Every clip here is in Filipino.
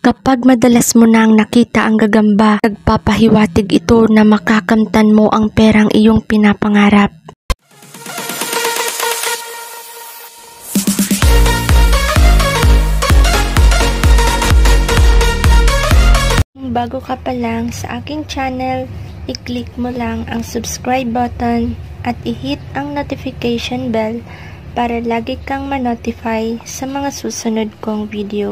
Kapag madalas mo nang nakita ang gagamba, nagpapahiwatig ito na makakamtan mo ang perang iyong pinapangarap. Kung bago ka pa lang sa aking channel, i-click mo lang ang subscribe button at i-hit ang notification bell para lagi kang ma-notify sa mga susunod kong video.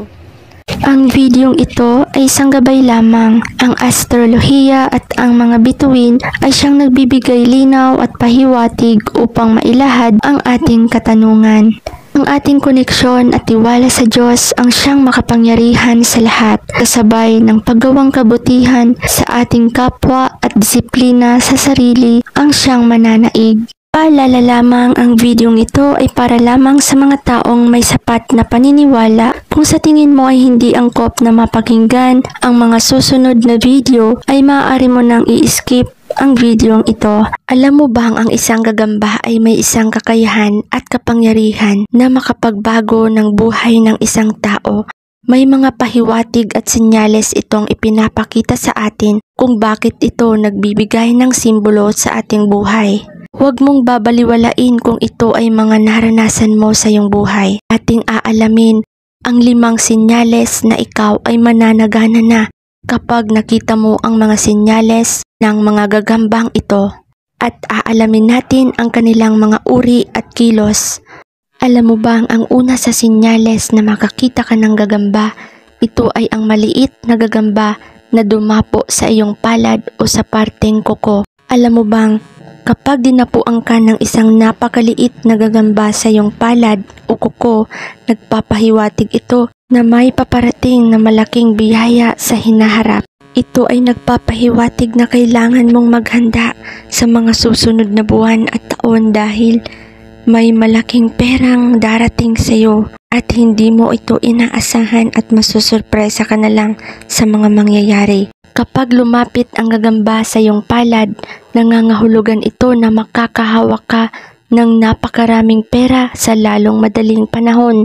Ang videong ito ay isang gabay lamang. Ang astrolohiya at ang mga bituin ay siyang nagbibigay linaw at pahiwatig upang mailahad ang ating katanungan. Ang ating koneksyon at tiwala sa Diyos ang siyang makapangyarihan sa lahat, kasabay ng paggawang kabutihan sa ating kapwa at disiplina sa sarili ang siyang mananaig. Paalala lamang, ang videong ito ay para lamang sa mga taong may sapat na paniniwala. Kung sa tingin mo ay hindi angkop na mapakinggan ang mga susunod na video, ay maaari mo nang i-skip ang videong ito. Alam mo bang ang isang gagamba ay may isang kakayahan at kapangyarihan na makapagbago ng buhay ng isang tao? May mga pahiwatig at senyales itong ipinapakita sa atin kung bakit ito nagbibigay ng simbolo sa ating buhay. Huwag mong babaliwalain kung ito ay mga naranasan mo sa iyong buhay. Ating aalamin ang 5 senyales na ikaw ay mananagana na kapag nakita mo ang mga senyales ng mga gagambang ito. At aalamin natin ang kanilang mga uri at kilos. Alam mo bang ang una sa senyales na makakita ka ng gagamba, ito ay ang maliit na gagamba na dumapo sa iyong palad o sa parteng kuko. Alam mo bang kapag dinapuan ka ng isang napakaliit na gagamba sa iyong palad o kuko, nagpapahiwatig ito na may paparating na malaking biyaya sa hinaharap. Ito ay nagpapahiwatig na kailangan mong maghanda sa mga susunod na buwan at taon dahil may malaking perang darating sa iyo at hindi mo ito inaasahan at masusurpresa ka na lang sa mga mangyayari. Kapag lumapit ang gagamba sa iyong palad, nangangahulugan ito na makakahawak ka ng napakaraming pera sa lalong madaling panahon.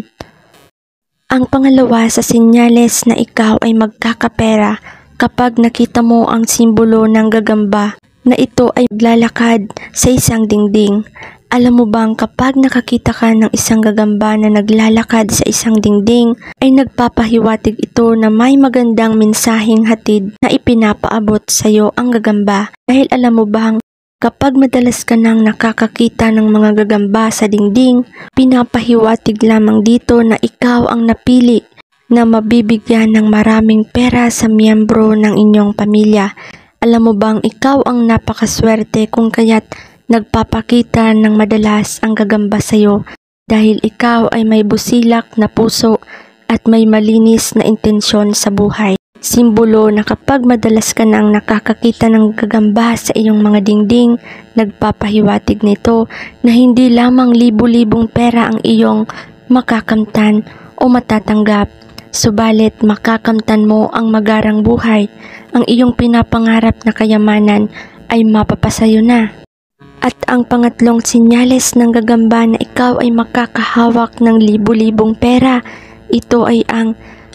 Ang pangalawa sa senyales na ikaw ay magkakapera, kapag nakita mo ang simbolo ng gagamba na ito ay naglalakad sa isang dingding. Alam mo bang kapag nakakita ka ng isang gagamba na naglalakad sa isang dingding, ay nagpapahiwatig ito na may magandang mensaheng hatid na ipinapaabot sa iyo ang gagamba. Dahil alam mo bang kapag madalas ka nang nakakakita ng mga gagamba sa dingding, pinapahiwatig lamang dito na ikaw ang napili na mabibigyan ng maraming pera sa miyembro ng inyong pamilya. Alam mo bang ikaw ang napakaswerte kung kaya't nagpapakita ng madalas ang gagamba sa iyo dahil ikaw ay may busilak na puso at may malinis na intensyon sa buhay. Simbolo na kapag madalas ka nang nakakakita ng gagamba sa iyong mga dingding, nagpapahiwatig nito na hindi lamang libu-libong pera ang iyong makakamtan o matatanggap, subalit makakamtan mo ang magarang buhay. Ang iyong pinapangarap na kayamanan ay mapapasayo na. At ang pangatlong senyales ng gagamba na ikaw ay makakahawak ng libu-libong pera, ito ay ang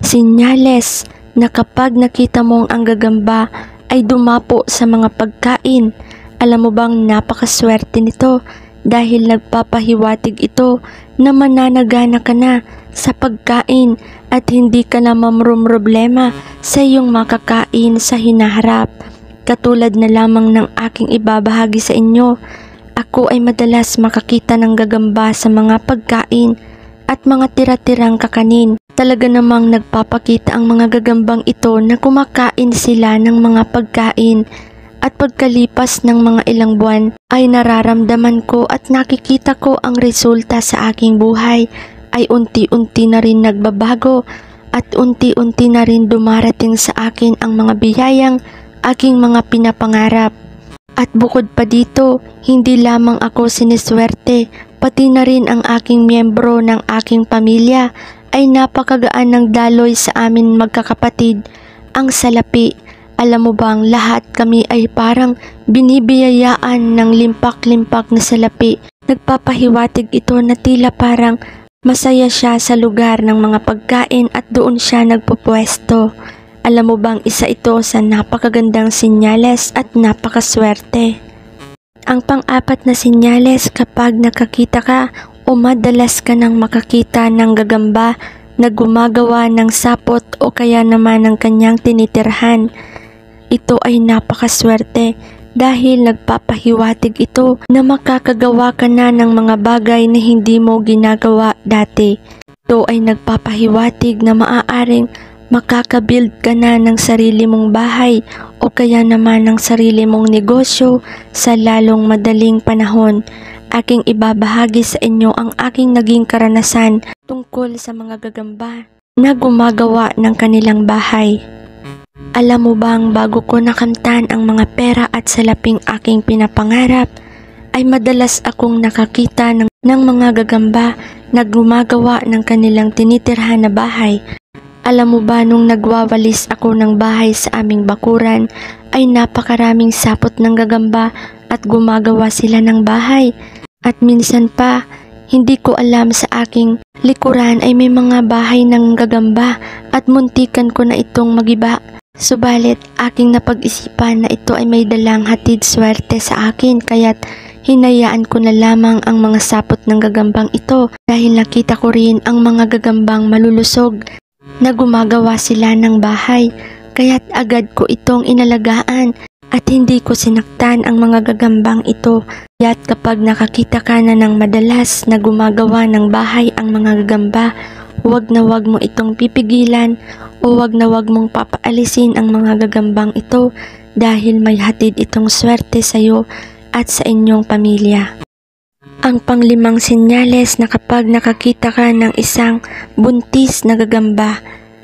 senyales na kapag nakita mong ang gagamba ay dumapo sa mga pagkain. Alam mo bang napakaswerte nito dahil nagpapahiwatig ito na mananagana ka na sa pagkain at hindi ka na mamrumroblema sa iyong makakain sa hinaharap. Katulad na lamang ng aking ibabahagi sa inyo, ako ay madalas makakita ng gagamba sa mga pagkain at mga tira-tirang kakanin. Talaga namang nagpapakita ang mga gagambang ito na kumakain sila ng mga pagkain at pagkalipas ng mga ilang buwan ay nararamdaman ko at nakikita ko ang resulta sa aking buhay ay unti-unti na rin nagbabago at unti-unti na rin dumarating sa akin ang mga biyayang aking mga pinapangarap. At bukod pa dito, hindi lamang ako siniswerte, pati na rin ang aking miyembro ng aking pamilya ay napakagaan ng daloy sa amin magkakapatid, ang salapi. Alam mo bang lahat kami ay parang binibiyayaan ng limpak-limpak na salapi. Nagpapahiwatig ito na tila parang Masaya siya sa lugar ng mga pagkain at doon siya nagpupwesto. Alam mo bang isa ito sa napakagandang senyales at napakaswerte? Ang pang-apat na senyales kapag nakakita ka o madalas ka nang makakita ng gagamba na gumagawa ng sapot o kaya naman ng kanyang tinitirhan. Ito ay napakaswerte dahil nagpapahiwatig ito na makakagawa ka na ng mga bagay na hindi mo ginagawa dati. Ito ay nagpapahiwatig na maaaring makakabuild ka na ng sarili mong bahay o kaya naman ng sarili mong negosyo sa lalong madaling panahon. Aking ibabahagi sa inyo ang aking naging karanasan tungkol sa mga gagamba na gumagawa ng kanilang bahay. Alam mo bang bago ko nakamtan ang mga pera at salaping aking pinapangarap, ay madalas akong nakakita ng mga gagamba na gumagawa ng kanilang tinitirhan na bahay. Alam mo ba nung nagwawalis ako ng bahay sa aming bakuran ay napakaraming sapot ng gagamba at gumagawa sila ng bahay. At minsan pa, hindi ko alam sa aking likuran ay may mga bahay ng gagamba at muntikan ko na itong magiba. Subalit aking napag-isipan na ito ay may dalang hatid swerte sa akin kaya't hinayaan ko na lamang ang mga sapot ng gagambang ito dahil nakita ko rin ang mga gagambang malulusog na gumagawa sila ng bahay, kaya't agad ko itong inalagaan at hindi ko sinaktan ang mga gagambang ito. Kaya't kapag nakakita ka na ng madalas na gumagawa ng bahay ang mga gagamba, huwag na huwag mo itong pipigilan o huwag na huwag mong papaalisin ang mga gagambang ito dahil may hatid itong swerte sa iyo at sa inyong pamilya. Ang panglimang senyales na kapag nakakita ka ng isang buntis na gagamba,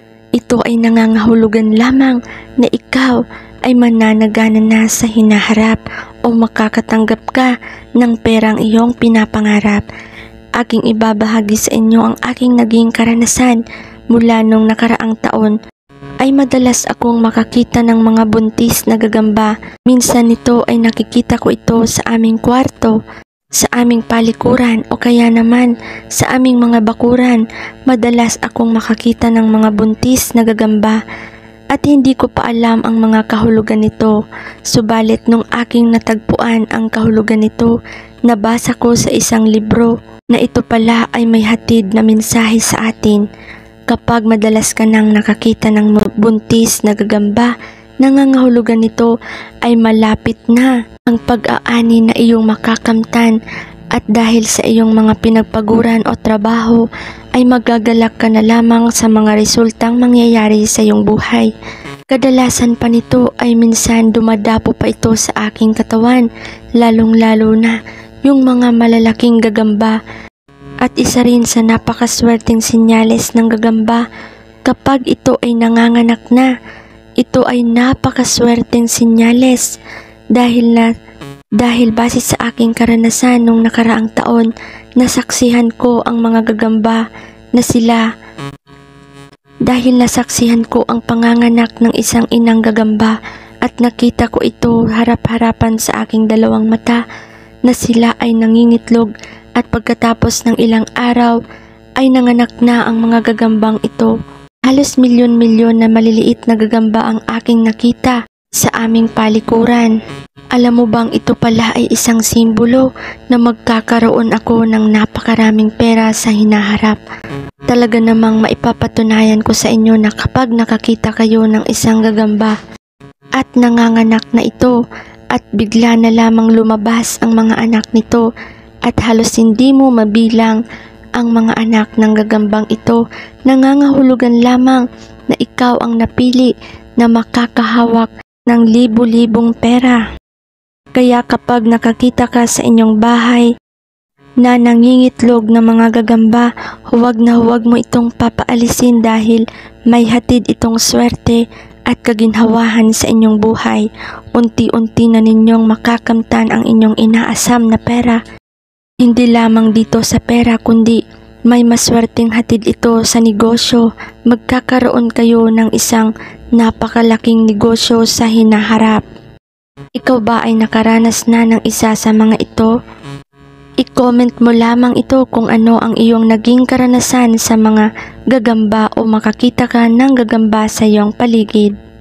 ito ay nangangahulugan lamang na ikaw ay mananagana na sa hinaharap o makakatanggap ka ng perang iyong pinapangarap. Aking ibabahagi sa inyo ang aking naging karanasan mula nung nakaraang taon. Ay madalas akong makakita ng mga buntis na gagamba. Minsan ito ay nakikita ko ito sa aming kwarto, sa aming palikuran o kaya naman sa aming mga bakuran. Madalas akong makakita ng mga buntis na gagamba at hindi ko pa alam ang mga kahulugan nito. Subalit nung aking natagpuan ang kahulugan nito, nabasa ko sa isang libro na ito pala ay may hatid na mensahe sa atin. Kapag madalas ka nang nakakita ng buntis na gagamba, nangangahulugan nito ay malapit na ang pag-aani na iyong makakamtan at dahil sa iyong mga pinagpaguran o trabaho ay magagalak ka na lamang sa mga resultang mangyayari sa iyong buhay. Kadalasan pa nito ay minsan dumadapo pa ito sa aking katawan, lalong-lalo na yung mga malalaking gagamba. At isa rin sa napakaswerteng senyales ng gagamba kapag ito ay nanganganak na. Ito ay napakaswerteng senyales dahil base sa aking karanasan nung nakaraang taon, nasaksihan ko ang mga gagamba na sila dahil nasaksihan ko ang panganganak ng isang inang gagamba at nakita ko ito harap-harapan sa aking dalawang mata na sila ay nangingitlog at pagkatapos ng ilang araw ay nanganak na ang mga gagambang ito. Halos milyon-milyon na maliliit na gagamba ang aking nakita sa aming palikuran. Alam mo bang ito pala ay isang simbolo na magkakaroon ako ng napakaraming pera sa hinaharap. Talaga namang maipapatunayan ko sa inyo na kapag nakakita kayo ng isang gagamba at nanganganak na ito at bigla na lamang lumabas ang mga anak nito at halos hindi mo mabilang ang mga anak ng gagambang ito, nangangahulugan lamang na ikaw ang napili na makakahawak ng libu-libong pera. Kaya kapag nakakita ka sa inyong bahay na nangingitlog ng mga gagamba, huwag na huwag mo itong papaalisin dahil may hatid itong swerte at kaginhawahan sa inyong buhay. Unti-unti na ninyong makakamtan ang inyong inaasam na pera. Hindi lamang dito sa pera kundi may maswerteng hatid ito sa negosyo. Magkakaroon kayo ng isang napakalaking negosyo sa hinaharap. Ikaw ba ay nakaranas na ng isa sa mga ito? I-comment mo lamang ito kung ano ang iyong naging karanasan sa mga gagamba o makakita ka ng gagamba sa iyong paligid.